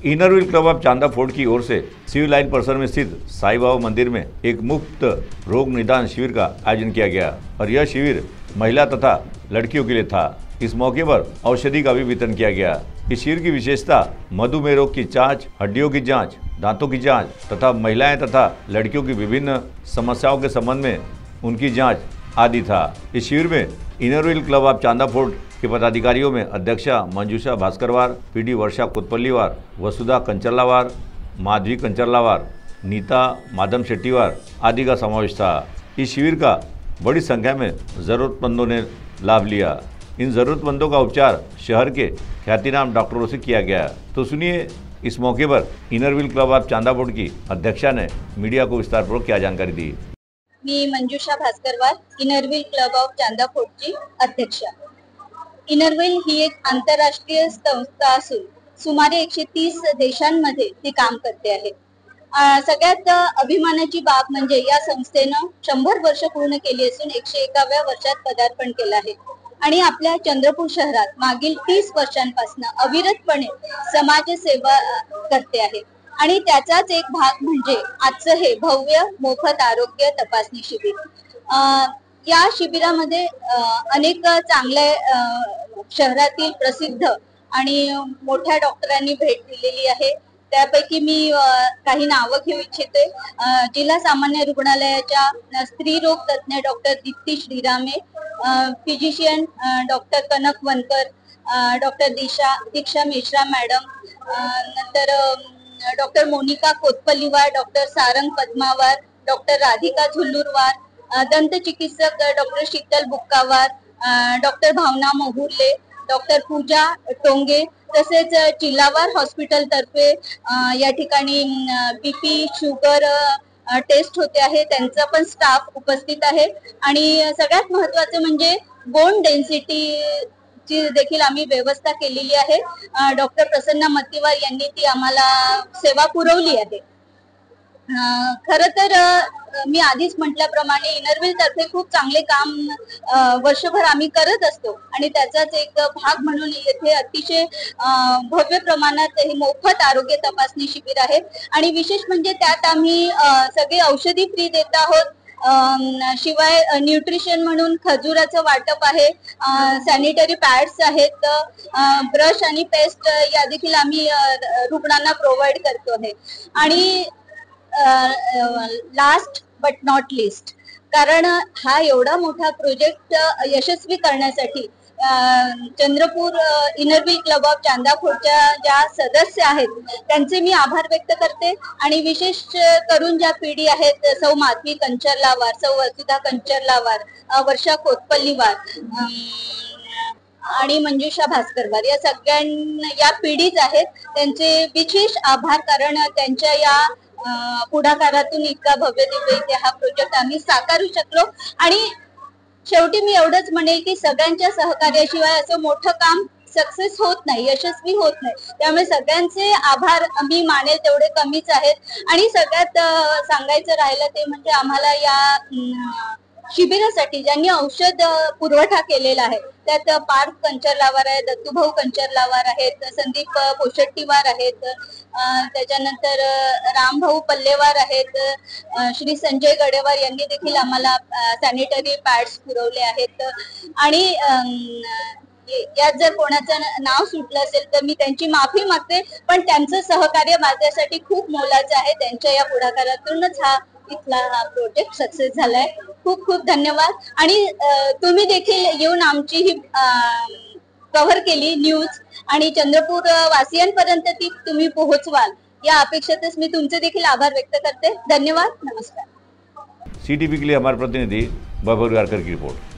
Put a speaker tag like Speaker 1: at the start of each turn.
Speaker 1: Inner Wheel club of Chanda fort की ओर से सिविल लाइन परिसर में स्थित साईं बाबा मंदिर में एक मुफ्त रोग निदान शिविर का आयोजन किया गया और यह शिविर महिला तथा लड़कियों के लिए था। इस मौके पर औषधि का भी वितरण किया गया। इस शिविर की विशेषता मधुमेह रोग की जांच, हड्डियों की जांच, दांतों की जांच तथा महिलाएं तथा लड़कियों की विभिन्न समस्याओं के संबंध में उनकी जांच आदि था। इस शिविर में Inner Wheel club of Chanda fort के पदाधिकारियों में अध्यक्षा मंजूषा भास्करवार, पीडी वर्षा कोतपल्लीवार, वसुधा कंचरलावार, माधवी कंचरलावार, नीता माधम शेट्टीवार आदि का समावेश था। इस शिविर का बड़ी संख्या में ज़रूरतमंदों ने लाभ लिया। इन ज़रूरतमंदों का उपचार शहर के ख्यातिनाम डॉक्टरों से किया गया। तो सुनिए इस मौके पर Inner Wheel club of Chanda fort की अध्यक्षा ने मीडिया को विस्तारपूर्वक क्या जानकारी दी।
Speaker 2: मी Manjusha Bhaskarwar, Inner Wheel club of Chanda फोर्टची अध्यक्षा। इनरव्हील ही एक आंतरराष्ट्रीय संस्था असून सुमारे 130 देशांमध्ये ती काम करते आहे। सगळ्यात अभिमानाची बाब म्हणजे या संस्थेनं 100 वर्ष पूर्ण केली असून 101व्या वर्षात पदार्पण केलं आहे आणि आपल्या चंद्रपूर शहरात मागील 30 वर्षांपासून अविरतपणे समाजसेवा करते आहे आणि त्याचाच एक भाग म्हणजे आजचं हे भव्य मोफत आरोग्य तपासणी शिबिर। या शिबिरामध्ये अनेक चांगले शहरातील प्रसिद्ध आणि मोठ्या डॉक्टरांनी भेट दिलेली आहे। त्यापैकी मी काही नावं घेऊ इच्छिते। जिल्हा सामान्य रुग्णालयाच्या स्त्री रोग तज्ञ doctor Dipti Shrirame, physician doctor Kanak Wankar, doctor Diksha Mishra madam, नंतर doctor Monika Kotpalliwar, doctor Sarang Padmawar, doctor Radhika Jhullurwar, दंत चिकित्सक doctor Sheetal Bukkawar, doctor Bhavna Mohurle, doctor Puja Tonge, तसेच चिल्लावार हॉस्पिटल तर्फे या ठिकाणी बीपी शुगर टेस्ट होते आहे, त्यांचा पण स्टाफ उपस्थित आहे आणि सगळ्यात महत्त्वाचं म्हणजे बोन डेन्सिटी ची देखील आम्ही व्यवस्था केलेली आहे। डॉक्टर प्रसन्ना मत्तीवार यांनी ती आम्हाला सेवा पुरवली आहे। खरं तर मी आधीच म्हटल्याप्रमाणे इनरव्हील तर्फे खूप चांगले काम वर्षभर आम्ही करत असतो आणि त्याचाच एक भाग म्हणून येथे अतिशय भव्य प्रमाणात हे मोफत आरोग्य तपासणी शिबिर आहे आणि विशेष म्हणजे त्यात आम्ही सगळे औषधी फ्री देत आहोत। शिवाय न्यूट्रिशन म्हणून खजुराचं वाटप आहे, सॅनिटरी पॅड्स आहेत, ब्रश आणि पेस्ट या देखील आम्ही रुग्णांना प्रोव्हाइड करतो आहे। आणि लास्ट बट नॉट लिस्ट, कारण हा एवढा मोठा प्रोजेक्ट यशस्वी करण्यासाठी Chandrapur Inner Wheel club of Chanda फोर्टच्या ज्या सदस्य आहेत त्यांचे मी आभार व्यक्त करते आणि विशेष करून ज्या पिढी आहेत सौ माधवी कंचरलावार, सौ वसुधा कंचरलावार, वर्षा कोतपल्लीवार आणि मंजूषा भास्करवार या सगळ्यांना या पिढीच आहेत, त्यांचे विशेष आभार, कारण त्यांच्या या पुढाकारातून इतका भव्य दिव्य इथे हा प्रोजेक्ट आम्ही साकारू शकलो। आणि शेवटी मी एवढंच म्हणेल की सगळ्यांच्या सहकार्याशिवाय असं मोठं काम सक्सेस होत नाही, यशस्वी होत नाही। त्यामुळे सगळ्यांचे आभार मी मानेल तेवढे कमीच आहेत। आणि सगळ्यात सांगायचं राहिलं ते म्हणजे आम्हाला या शिबिरासाठी ज्यांनी औषध पुरवठा केलेला आहे त्यात पार्थ कंचरलावार आहे, दत्तूभाऊ कंचरलावार आहेत, संदीप पोशेट्टीवार आहेत, त्याच्यानंतर रामभाऊ पल्लेवार आहेत, श्री संजय गडेवार यांनी देखील आम्हाला सॅनिटरी पॅड्स पुरवले आहेत। आणि यात जर कोणाचं नाव सुटलं असेल तर मी त्यांची माफी मागते, पण त्यांचं सहकार्य माझ्यासाठी खूप मोलाचं आहे। त्यांच्या या पुढाकारातूनच हा प्रोजेक्ट सक्सेस झालाय। खूप खूप धन्यवाद। आणि तुम्ही देखील येऊन आमची ही कव्हर केली न्यूज आणि चंद्रपूर वासियांपर्यंत ती तुम्ही पोहोचवाल या अपेक्षेतच मी तुमचे देखील आभार व्यक्त करते। धन्यवाद, नमस्कार।
Speaker 1: CTV के लिए हमारे प्रतिनिधि वैभव गारकर की रिपोर्ट।